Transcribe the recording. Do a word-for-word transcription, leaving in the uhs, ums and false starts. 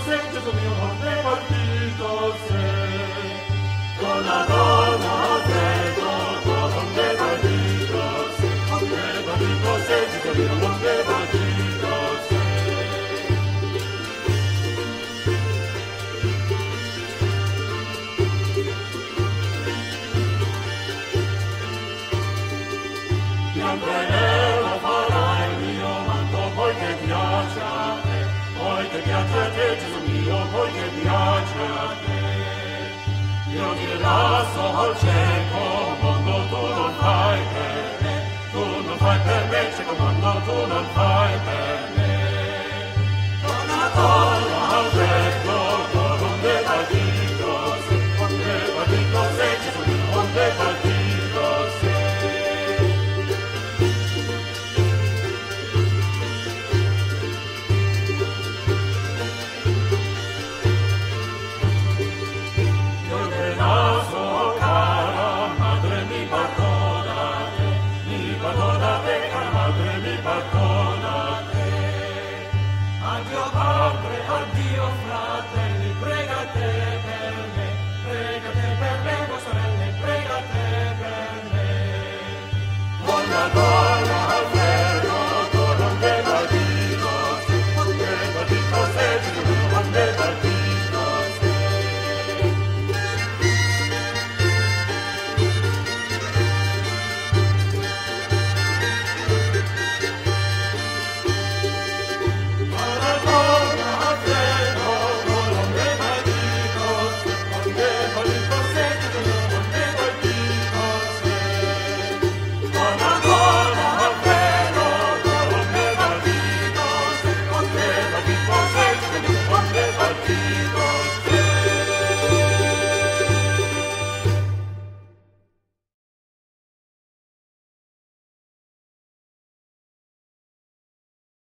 sei, Gesù mio, onde partito sei. Con la donna vedo, onde partito sei, onde partito sei, Gesù mio, onde partito sei. Bianco e nero farai il mio manto, poiché piace a te, poiché piace a te, Gesù mio, poiché piace a te. Io ti lascio al cieco quando tu non fai per me, tu non fai per me, cieco quando tu non fai per me. Con la donna al petto, onde partito sei, onde partito sei, Gesù mio, onde partito sei. Pardonate, cara madre, mi perdonate. Addio,